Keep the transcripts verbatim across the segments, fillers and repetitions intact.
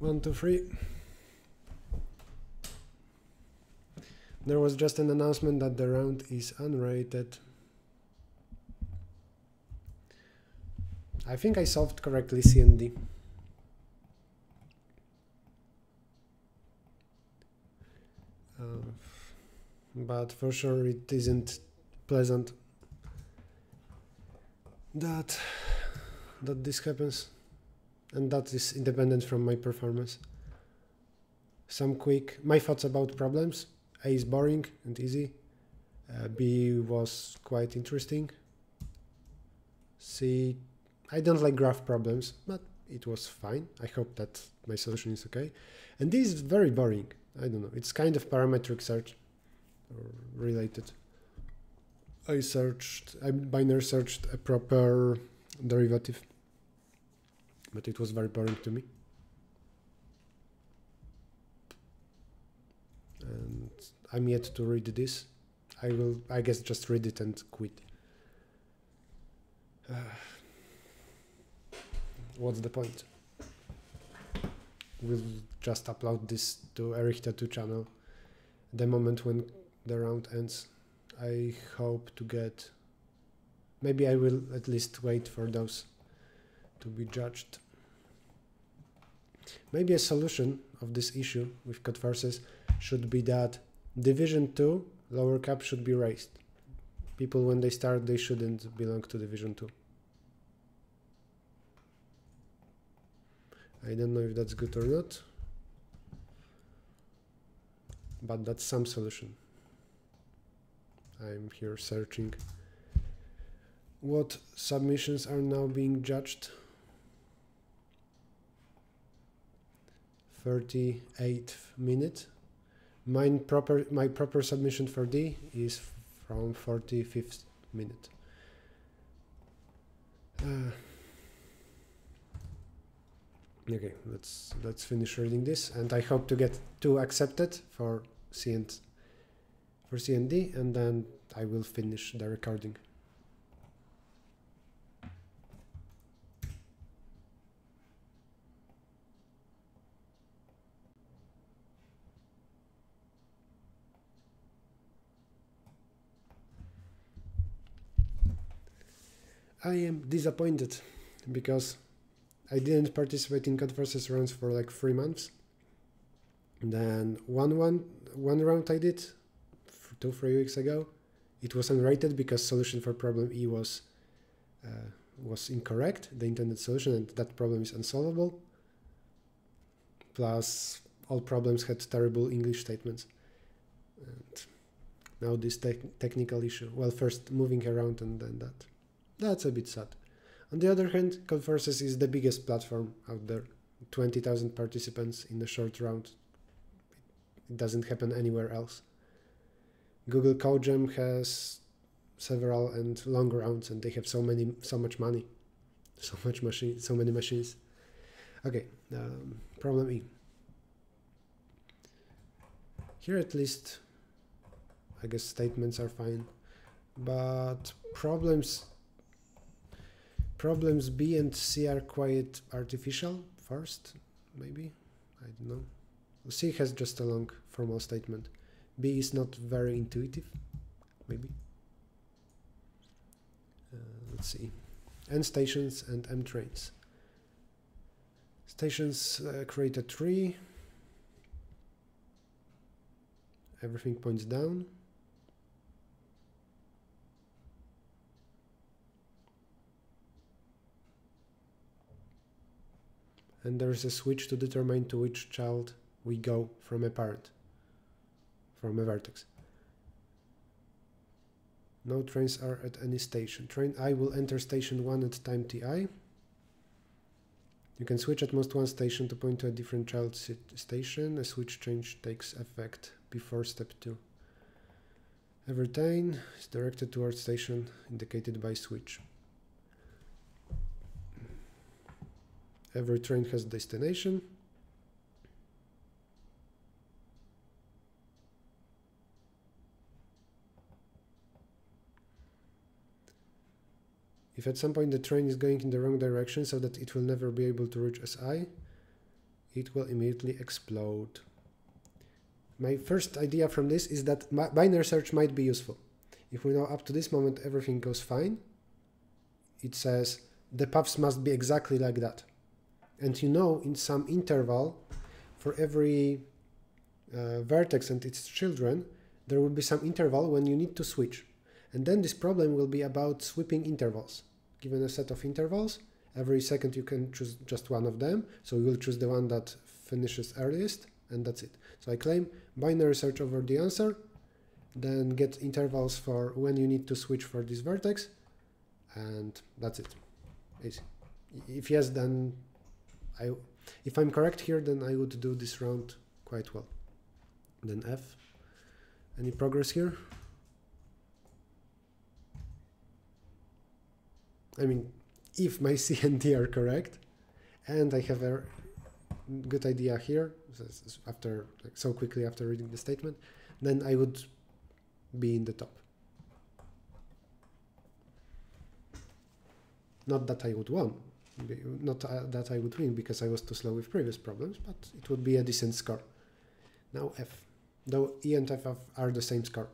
One, two, three. There was just an announcement that the round is unrated. I think I solved correctly C and D. Uh, but for sure it isn't pleasant that that this happens, and that is independent from my performance. Some quick my thoughts about problems. A is boring and easy. Uh, B was quite interesting. C, I don't like graph problems, but it was fine. I hope that my solution is okay. And D is very boring. I don't know. It's kind of parametric search or related. I searched, I binary searched a proper derivative, but it was very boring to me. And I'm yet to read this. I will, I guess, just read it and quit. Uh, what's the point? We'll just upload this to Errichto two channel the moment when the round ends. I hope to get, maybe I will at least wait for those to be judged. Maybe a solution of this issue with Codeforces should be that division two lower cap should be raised. People, when they start, they shouldn't belong to division two. I don't know if that's good or not, but that's some solution. I'm here searching what submissions are now being judged. thirty-eighth minute. Mine proper, my proper submission for D is from forty-fifth minute. Uh, okay, let's let's finish reading this, and I hope to get two accepted for C and for C and D, and then I will finish the recording. I am disappointed because I didn't participate in Codeforces rounds for like three months. And then one, one, one round I did two, three weeks ago. It was unrated because solution for problem E was uh, was incorrect, the intended solution, and that problem is unsolvable. Plus, all problems had terrible English statements. And now this te technical issue. Well, first moving around and then that. That's a bit sad. On the other hand, Codeforces is the biggest platform out there. twenty thousand participants in a short round. It doesn't happen anywhere else. Google CodeJam has several and longer rounds, and they have so many, so much money, so much machine, so many machines. Okay, um, problem E. Here at least, I guess statements are fine, but problems. Problems B and C are quite artificial first, maybe, I don't know. C has just a long formal statement. B is not very intuitive, maybe. Uh, let's see. N stations and M trains. Stations uh, create a tree. Everything points down. And there's a switch to determine to which child we go from a parent, from a vertex. No trains are at any station. Train I will enter station one at time Ti. You can switch at most one station to point to a different child station. A switch change takes effect before step two. Every train is directed towards station indicated by switch. Every train has destination. If at some point the train is going in the wrong direction so that it will never be able to reach S I, it will immediately explode. My first idea from this is that binary search might be useful. If we know up to this moment everything goes fine, it says the paths must be exactly like that. And you know, in some interval, for every uh, vertex and its children, there will be some interval when you need to switch. And then this problem will be about sweeping intervals. Given a set of intervals, every second you can choose just one of them. So you will choose the one that finishes earliest, and that's it. So I claim binary search over the answer, then get intervals for when you need to switch for this vertex, and that's it. Easy. If yes, then I, if I'm correct here, then I would do this round quite well. Then F. Any progress here? I mean, if my C and D are correct, and I have a good idea here, after like, so quickly after reading the statement, then I would be in the top. Not that I would win, not uh, that I would win because I was too slow with previous problems, but it would be a decent score. Now F, though E and F are the same score.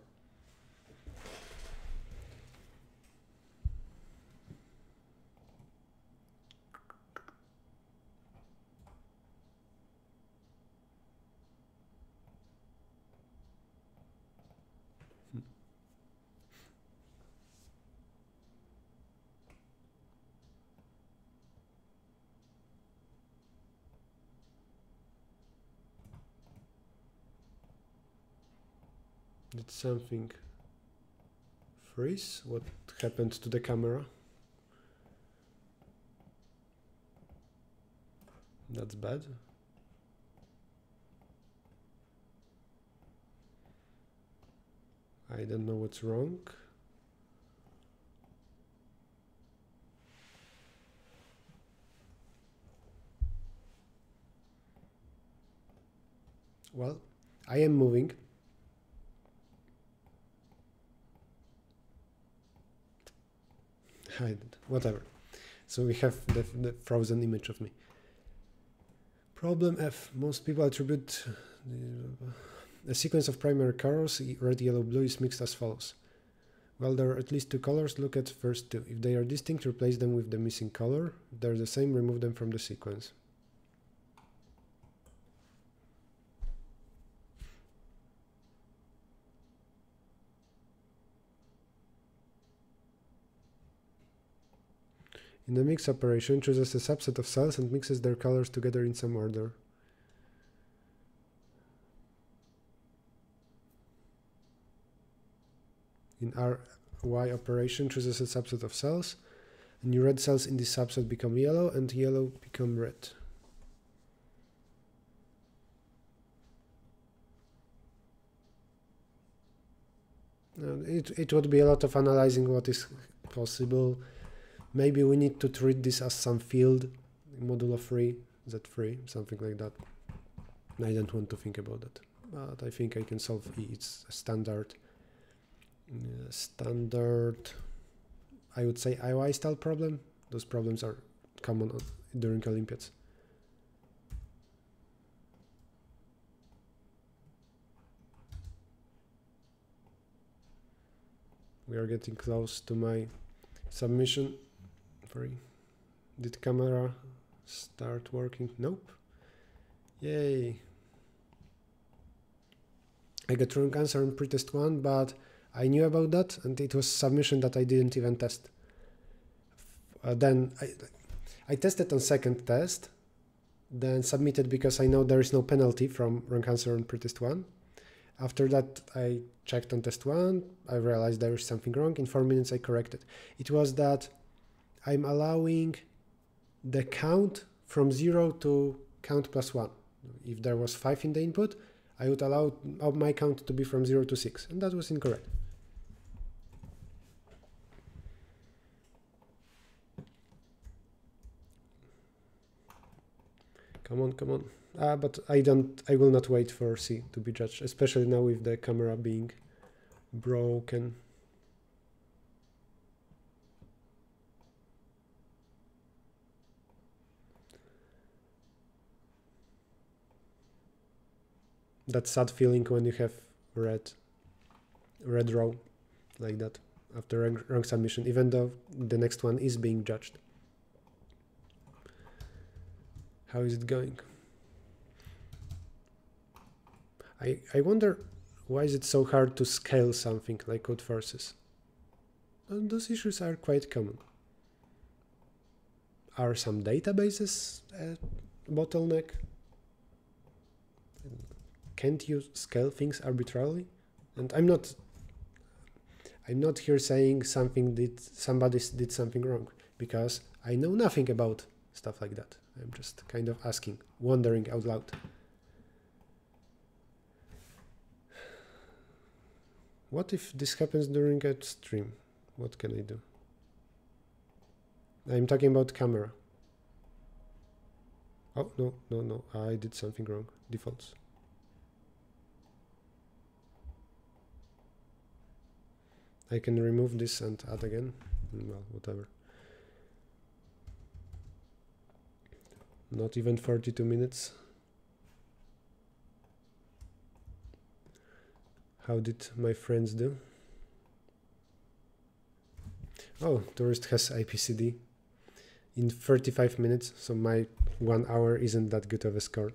Did something freeze? What happened to the camera? That's bad. I don't know what's wrong. Well, I am moving. Whatever. So we have the, the frozen image of me. Problem F. Most people attribute a sequence of primary colors, red, yellow, blue, is mixed as follows. Well, there are at least two colors. Look at first two. If they are distinct, replace them with the missing color. If they're the same, remove them from the sequence. In the mix operation, chooses a subset of cells and mixes their colors together in some order. In R Y operation, chooses a subset of cells, and new red cells in this subset become yellow, and yellow become red. Now, it, it would be a lot of analyzing what is possible. Maybe we need to treat this as some field, modulo three, Z three, something like that. I don't want to think about that, but I think I can solve E. It's a standard, uh, standard, I would say I O I style problem. Those problems are common during Olympiads. We are getting close to my submission. Sorry. Did camera start working? Nope. Yay. I got wrong answer on pretest one, but I knew about that, and it was submission that I didn't even test. Uh, then I, I tested on second test, then submitted because I know there is no penalty from wrong answer on pretest one. After that, I checked on test one. I realized there is something wrong. In four minutes, I corrected. It was that I'm allowing the count from zero to count plus one. If there was five in the input, I would allow my count to be from zero to six, and that was incorrect. Come on, come on. Ah, but I don't, I will not wait for C to be judged, especially now with the camera being broken. that sad feeling when you have red, red row like that after wrong, wrong submission, even though the next one is being judged. How is it going? I, I wonder why is it so hard to scale something like Codeforces? And those issues are quite common. Are some databases a bottleneck? Can't you scale things arbitrarily? And I'm not I'm not here saying something did somebody did something wrong, because I know nothing about stuff like that. I'm just kind of asking, wondering out loud. What if this happens during a stream? What can I do? I'm talking about camera. Oh, no, no, no, I did something wrong. Defaults. I can remove this and add again. Well, whatever. Not even forty-two minutes. How did my friends do? Oh, tourist has I P C D in thirty-five minutes, so my one hour isn't that good of a score.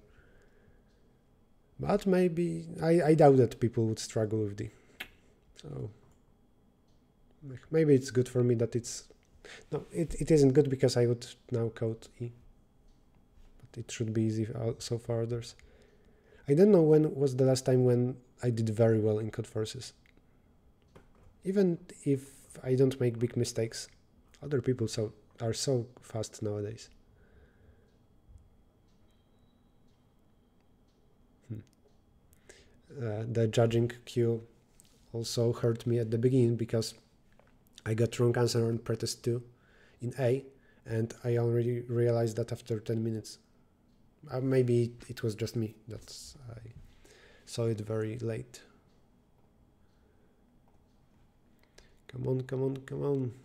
But maybe, I, I doubt that people would struggle with D. So maybe it's good for me that it's, no, it, it isn't good because I would now code E. But it should be easy also for others. I don't know when was the last time when I did very well in Codeforces. Even if I don't make big mistakes, other people so are so fast nowadays. Hmm. Uh, the judging queue also hurt me at the beginning because I got wrong answer on pretest two in A, and I already realized that after ten minutes. Uh, maybe it was just me, that's I saw it very late. Come on, come on, come on.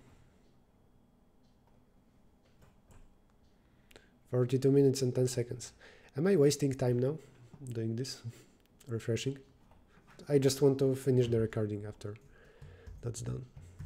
forty-two minutes and ten seconds. Am I wasting time now doing this? Refreshing? I just want to finish the recording after that's done.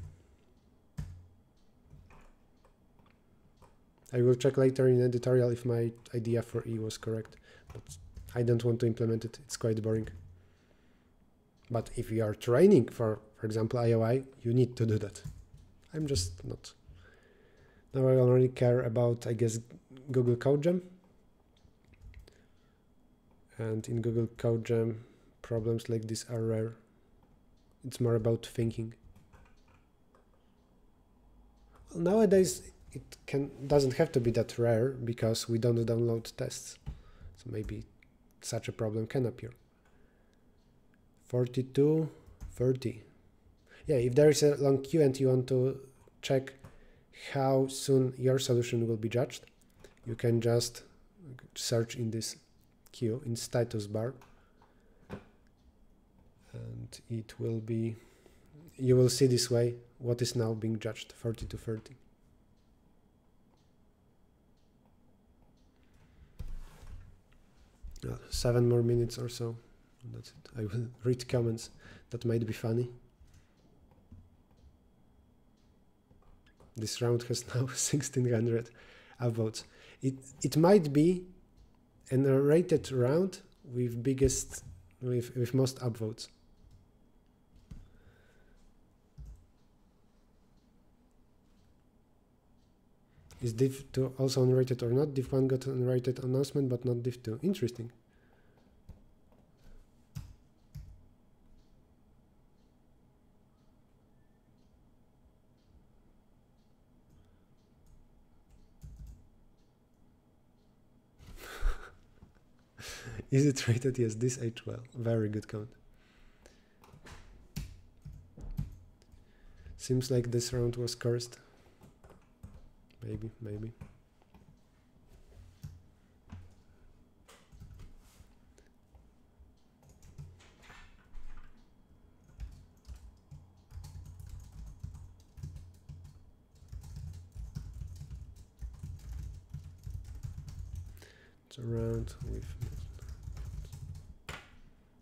I will check later in editorial if my idea for E was correct, but I don't want to implement it, it's quite boring. But if you are training for, for example, I O I, you need to do that. I'm just not. Now I already care about, I guess, Google Code Jam. And in Google Code Jam, problems like this are rare. It's more about thinking. Well, nowadays, it can doesn't have to be that rare because we don't download tests. So maybe such a problem can appear. forty-two, thirty. Yeah, if there is a long queue and you want to check how soon your solution will be judged, you can just search in this queue in status bar. And it will be, you will see this way what is now being judged, forty to thirty. Uh, seven more minutes or so. That's it. I will read comments that might be funny. This round has now sixteen hundred upvotes. It it might be an rated round with biggest with with most upvotes. Is div two also unrated or not? div one got unrated announcement, but not div two. Interesting. Is it rated? Yes, this aged well. Very good count. Seems like this round was cursed. Maybe, maybe. It's a round with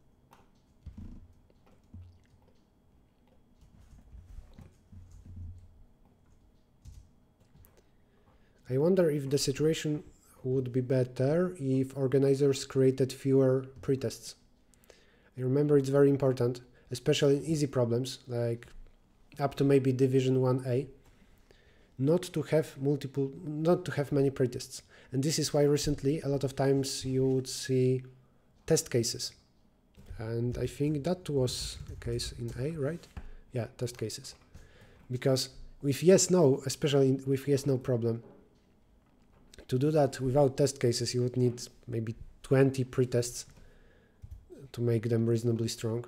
I wonder if the situation would be better if organizers created fewer pretests. I remember it's very important, especially in easy problems, like up to maybe division one A, not to have multiple, not to have many pretests. And this is why recently a lot of times you would see test cases. And I think that was the case in A, right? Yeah, test cases. Because with yes, no, especially with yes, no problem, to do that without test cases, you would need maybe twenty pretests to make them reasonably strong.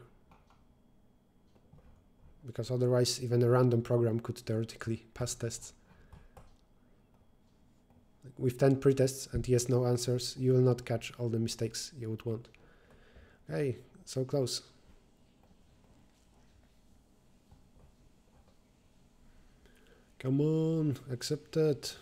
Because otherwise, even a random program could theoretically pass tests. With ten pretests and yes, no answers, you will not catch all the mistakes you would want. Okay, so close. Come on, accept it.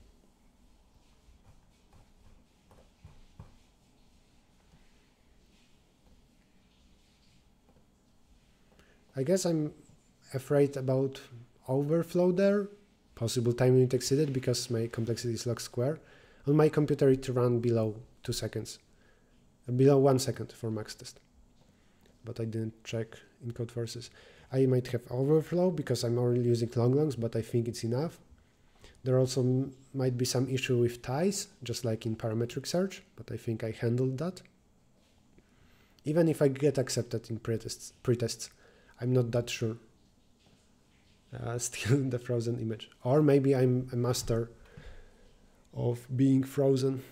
I guess I'm afraid about overflow there. Possible time limit exceeded because my complexity is log square. On my computer it ran below two seconds. Uh, below one second for max test. But I didn't check in Codeforces. I might have overflow because I'm already using long longs, but I think it's enough. There also m might be some issue with ties, just like in parametric search, but I think I handled that. Even if I get accepted in pretests, pretests I'm not that sure. Uh, still the frozen image. Or maybe I'm a master of being frozen.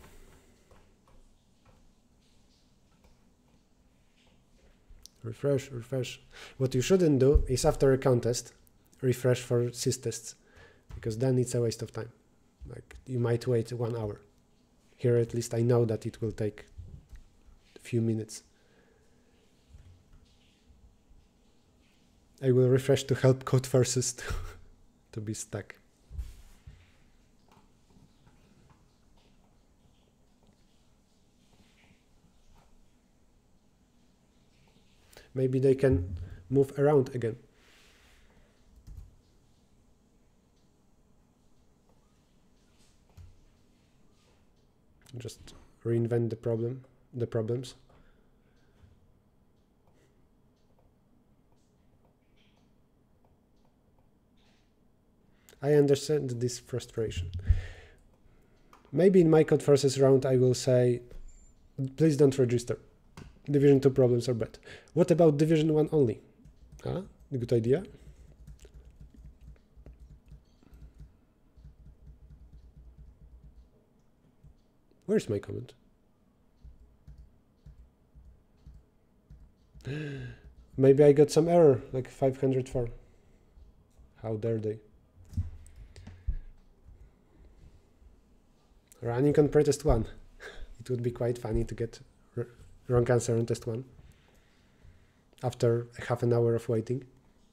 Refresh, refresh. What you shouldn't do is after a contest, refresh for systests, because then it's a waste of time. Like you might wait one hour. Here at least I know that it will take a few minutes. I will refresh to help Codeforces to, to be stuck. Maybe they can move around again. Just reinvent the problem, the problems. I understand this frustration. Maybe in my Codeforces round I will say, please don't register. Division two problems are bad. What about division one only? Ah, good idea. Where's my comment? Maybe I got some error, like five hundred four. How dare they? Running on pretest one. It would be quite funny to get wrong answer on test one after half an hour of waiting.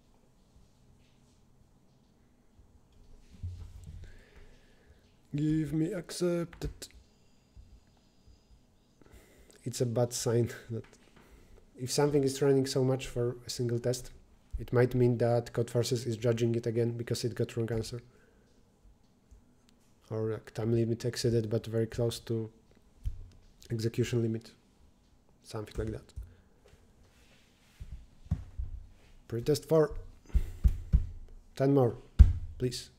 Give me accepted. It's a bad sign that if something is running so much for a single test, it might mean that Codeforces is judging it again because it got wrong answer. Or like time limit exceeded but very close to execution limit. Something like that. Pretest four. ten more, please.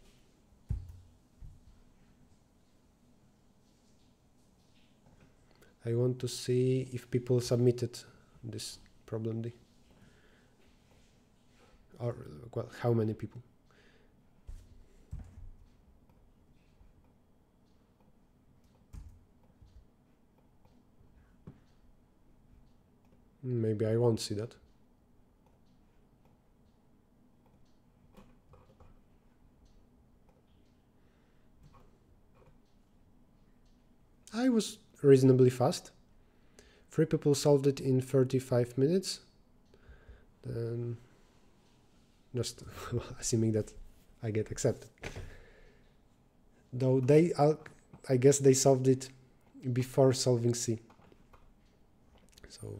I want to see if people submitted this problem D. Or, well, how many people? Maybe I won't see that. I was reasonably fast. Three people solved it in thirty-five minutes. Then, just assuming that I get accepted. Though they, I guess they solved it before solving C. So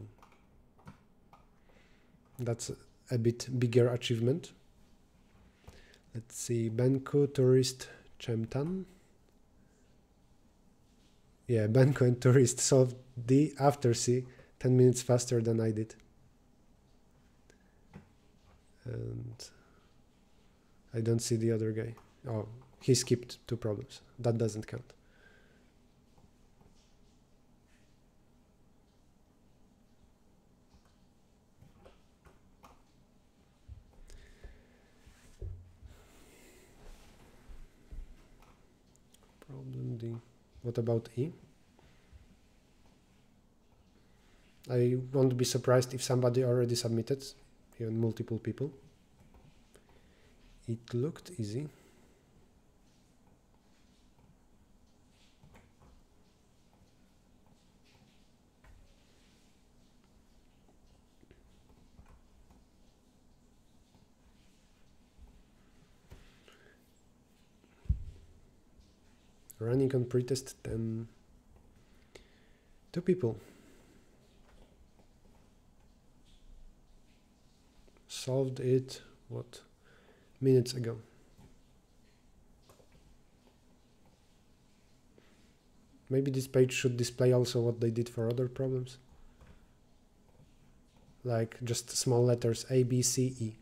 that's a bit bigger achievement. Let's see, Benku, tourist, Chemtan. Yeah, Benko and Tourist solved D after C ten minutes faster than I did. And I don't see the other guy. Oh, he skipped two problems. That doesn't count. Problem D. What about E? I won't be surprised if somebody already submitted, even multiple people. It looked easy. Running on pretest, then two people solved it, what, minutes ago. Maybe this page should display also what they did for other problems. Like just small letters A, B, C, E.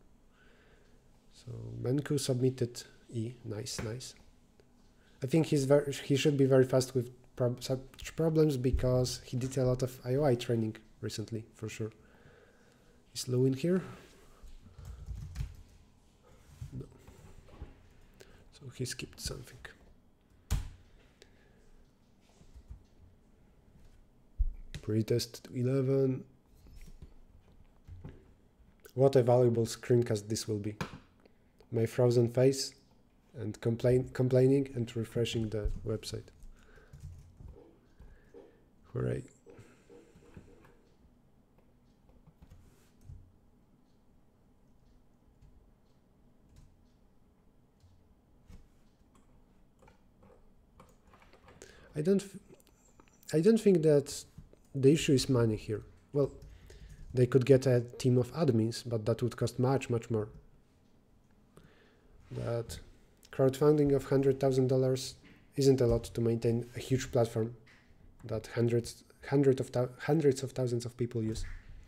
So Benku submitted E. Nice, nice. I think he's very, he should be very fast with prob such problems because he did a lot of I O I training recently, for sure. Is Lou in here? No. So he skipped something. Pretest eleven. What a valuable screencast this will be. My frozen face and complain complaining and refreshing the website. Hooray. I don't f I don't think that the issue is money here. Well, they could get a team of admins, but that would cost much, much more. That crowdfunding of one hundred thousand dollars isn't a lot to maintain a huge platform that hundreds, hundreds of, hundreds of thousands of people use.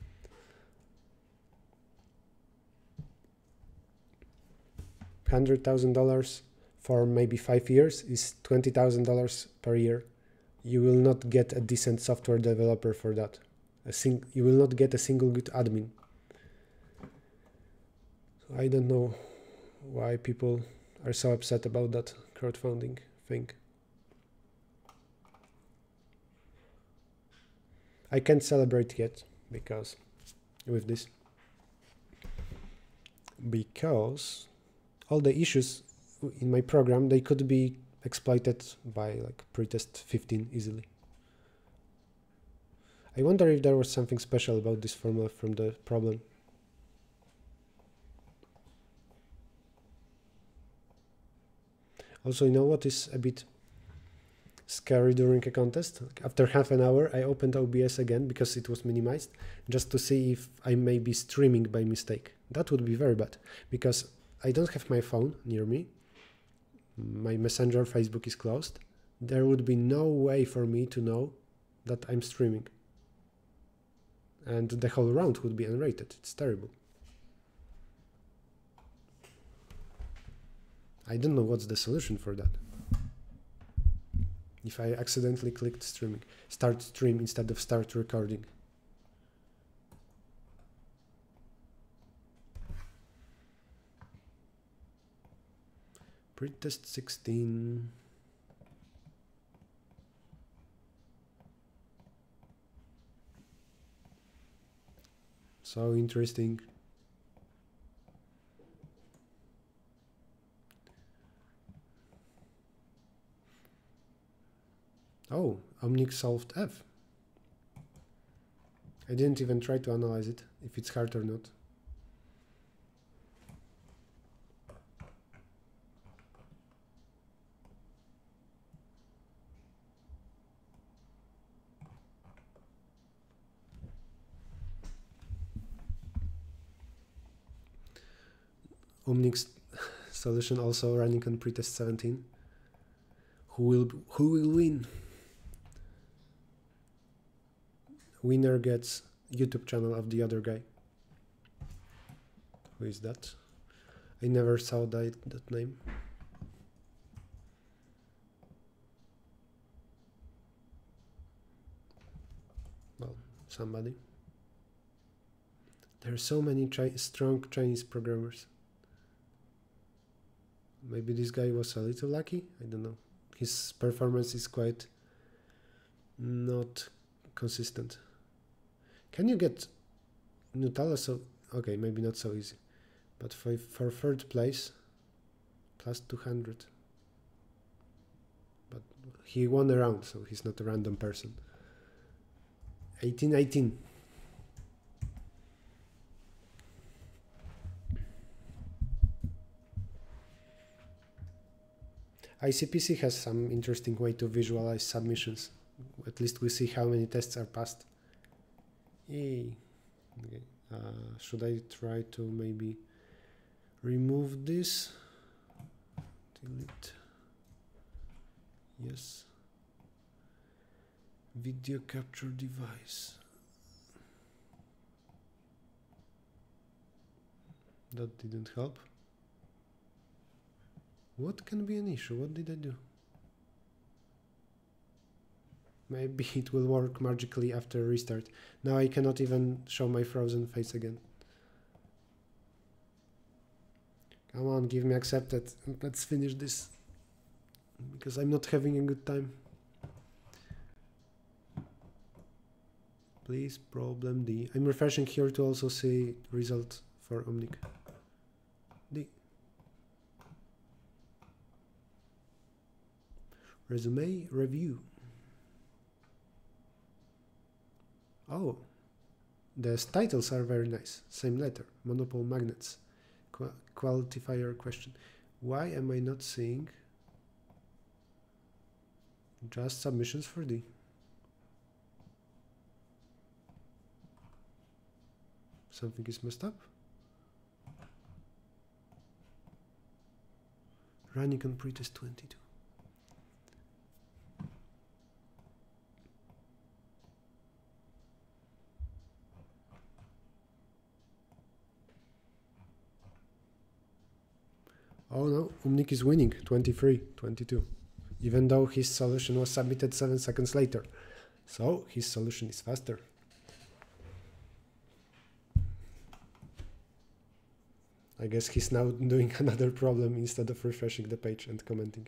one hundred thousand dollars for maybe five years is twenty thousand dollars per year. You will not get a decent software developer for that. A sing you will not get a single good admin. So I don't know why people are so upset about that crowdfunding thing. I can't celebrate yet because with this because all the issues in my program, they could be exploited by like pretest fifteen easily. I wonder if there was something special about this formula from the problem. Also, you know what is a bit scary during a contest? Like after half an hour, I opened O B S again because it was minimized, just to see if I may be streaming by mistake. That would be very bad, because I don't have my phone near me. My Messenger, Facebook is closed. There would be no way for me to know that I'm streaming. And the whole round would be unrated. It's terrible. I don't know what's the solution for that. If I accidentally clicked streaming, start stream instead of start recording. Pretest sixteen. So interesting. Oh, Omnic solved F. I didn't even try to analyze it, if it's hard or not. Omnic solution also running on pretest seventeen. Who will who will win? Winner gets YouTube channel of the other guy. Who is that? I never saw that that name. Well, somebody. There are so many chi strong Chinese programmers. Maybe this guy was a little lucky. I don't know. His performance is quite not consistent. Can you get Nutella? So okay, maybe not so easy, but for, for third place, plus two hundred. But he won a round, so he's not a random person. eighteen eighteen. I C P C has some interesting way to visualize submissions. At least we see how many tests are passed. Yay. Okay. Uh, should I try to maybe remove this? Delete. Yes. Video capture device. That didn't help. What can be an issue? What did I do? Maybe it will work magically after restart. Now I cannot even show my frozen face again. Come on, give me accepted. Let's finish this. Because I'm not having a good time. Please, problem D. I'm refreshing here to also see result for Omnic. D. Resume review. Oh, the titles are very nice. Same letter. Monopole magnets. Qu qualifier question. Why am I not seeing just submissions for D? Something is messed up. Running on pretest twenty-two. Oh no, Umnik is winning, twenty-three twenty-two, even though his solution was submitted seven seconds later. So his solution is faster. I guess he's now doing another problem instead of refreshing the page and commenting.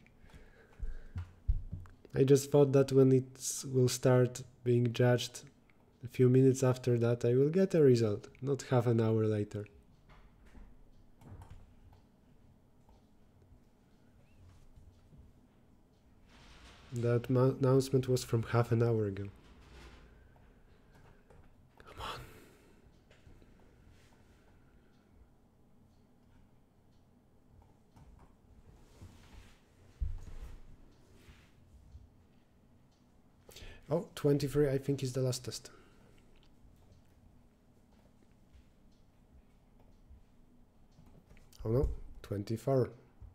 I just thought that when it will start being judged a few minutes after that, I will get a result, not half an hour later. That announcement was from half an hour ago. Come on. Oh, twenty-three I think is the last test. Oh no, twenty-four.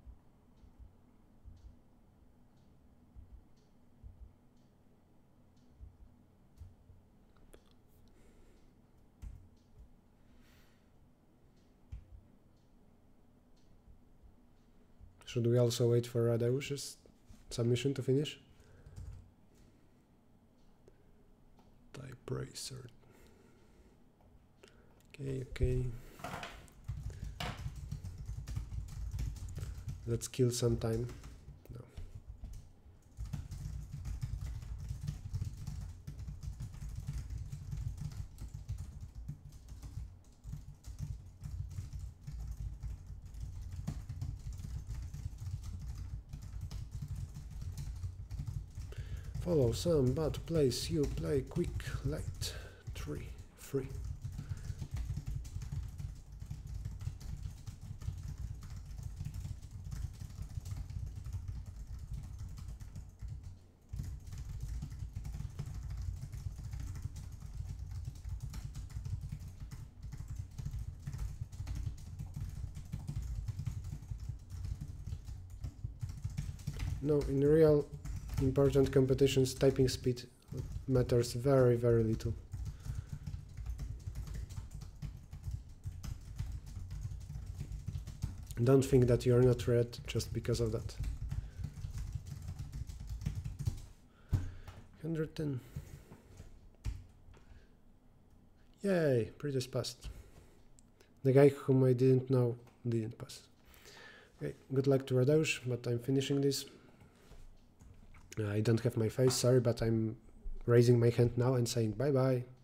Should we also wait for Radeusz's submission to finish? Type racer. Okay, okay. Let's kill some time. No. Follow some, but place you play quick, light, three, three. No, in real important competitions, typing speed matters very, very little. Don't think that you're not red just because of that. one hundred ten. Yay, Pretty's passed. The guy whom I didn't know didn't pass. Okay, good luck to Radeusz, but I'm finishing this. Uh, I don't have my face, sorry, but I'm raising my hand now and saying bye-bye.